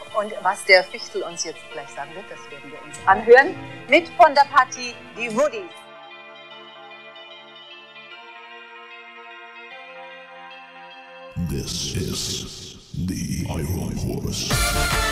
Und was der Fichtl uns jetzt gleich sagen wird, das werden wir uns anhören. Mit von der Partie die WOODYS. This is the Iron Horse.